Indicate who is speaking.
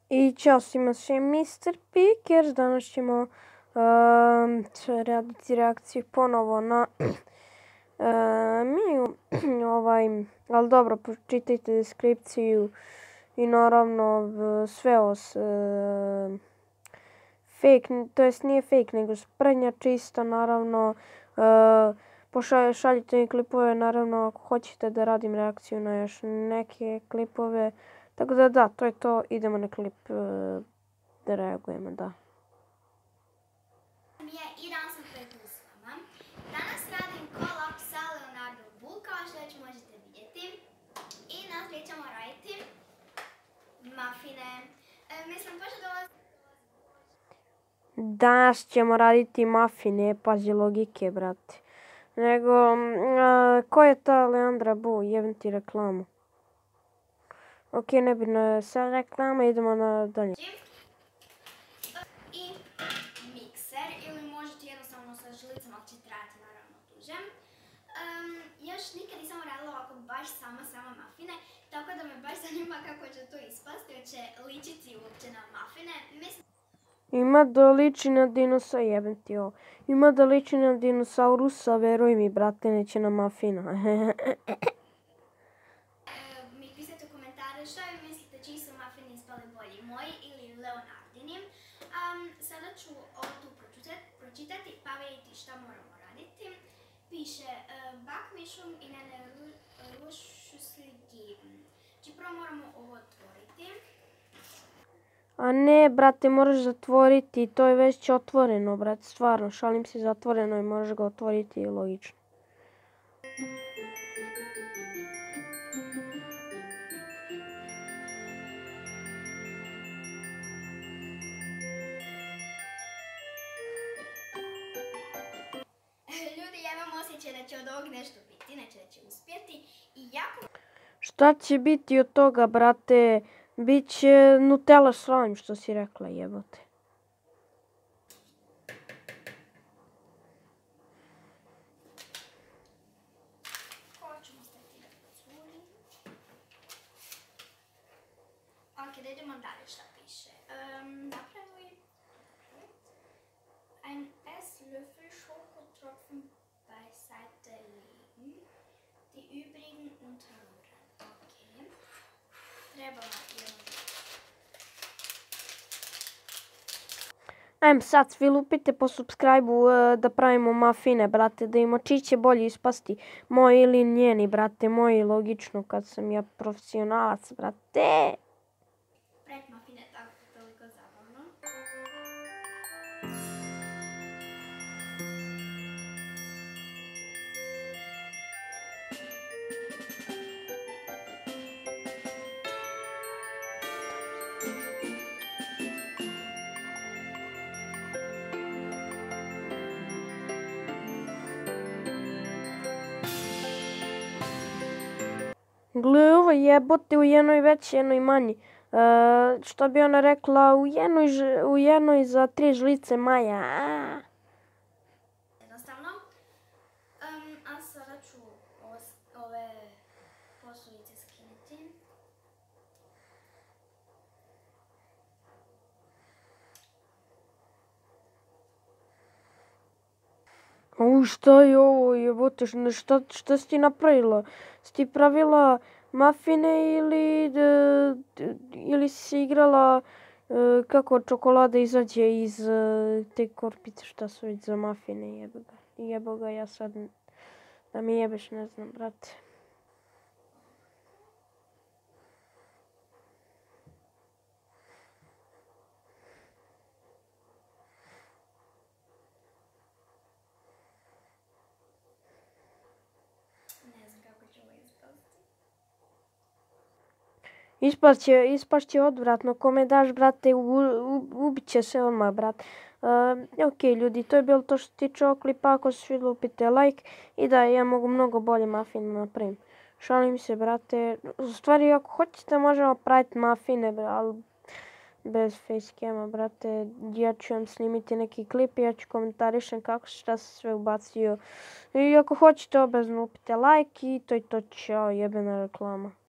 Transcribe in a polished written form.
Speaker 1: I ćao svima, sve Mr. Pickers. Danas ćemo raditi reakciju ponovo na Miju. Ali dobro, pročitajte deskripciju i naravno sve ovo fake, to jest nije fake nego sprednja čista, naravno. Šaljite mi klipove, naravno, ako hoćete da radim reakciju na još neke klipove. Tako da, to je to. Idemo na klip da reagujemo, da.
Speaker 2: I danas sam pred s vama. Danas radim collab sa Leonardo Bull, kao što već možete vidjeti. I naprijed ćemo raditi mafine. Mislim, pošto dolazi...
Speaker 1: Danas ćemo raditi mafine, pazi logike, brate. Nego, ko je ta Leandra Bu? Jebim ti reklamu. Ok, nebitno je sad reklama, idemo na dalje.
Speaker 2: I mikser, ili možete jednostavno sa žlicom, ako će trajati naravno duže. Još nikad nisam radila ovako baš sama mafine, tako da me baš zanima kako će to ispasti, hoće ličiti uopće na mafine.
Speaker 1: Ima da liči na dinosa, jebem ti ovo. Ima da liči na dinosaurusa, veruj mi, brate, neće na mafina.
Speaker 2: Mi pišite u komentare što vi mislite čiji su mafini ispali bolji, moji ili Leonardini. Sada ću ovo tu pročitati pa vidjeti šta moramo raditi. Piše bakmišum i ne rušu slidi. Znači prvo moramo ovo otvoriti.
Speaker 1: A ne, brate, moraš zatvoriti, to je već otvoreno, brate, stvarno, šalim se, zatvoreno i moraš ga otvoriti, logično.
Speaker 2: Ljudi, ja imam osjećaj da će od ovog nešto biti, neće da će uspjeti i jako...
Speaker 1: Šta će biti od toga, brate? Biće Nutella slime, što si rekla, jebote.
Speaker 2: Ko ćemo staviti da procuri? Ok, da idemo dalje šta piše. Napravi ein Esslöffel Schokotropfen beiseite legen, die übrigen unterrühren. Ok. Trebamo
Speaker 1: Ajme sad, svi lupite po subscribe-u da pravimo mafine, brate, da ima čiji će bolje ispasti. Moji ili njeni, brate, moji, logično, kad sam ja profesionalac, brate.
Speaker 2: pred mafine, tako toliko zabavno.
Speaker 1: Gle, ovo jebote, u jednoj veći, jednoj manji. Što bi ona rekla, u jednoj za 3 žlice maja.
Speaker 2: Jednostavno. A sada ću ove posudice skinuti.
Speaker 1: Šta je ovo, jebote, šta si ti napravila? Si ti pravila mafine ili si igrala kako čokolada izađe iz te korpice, šta su već za mafine, jebo ga, ja sad da mi jebeš, ne znam, brate.
Speaker 2: Ne znam kako će ovo ispasti.
Speaker 1: Ispašće odvratno, kome daš, brate, ubit će se odmah, brate. Ok, ljudi, to je bilo to što se tiče ovog klipa. Ako se svidjelo, upite like i da ja mogu mnogo bolje mafine napravim. Šalim se, brate. U stvari, ako hoćete, možemo praviti mafine, ali bez facecama, brate. Ja ću vam snimiti neki klip i ja ću komentarišem kako se šta se sve ubacio. I ako hoćete, obavezno upite like i to je to, čao, jebena reklama.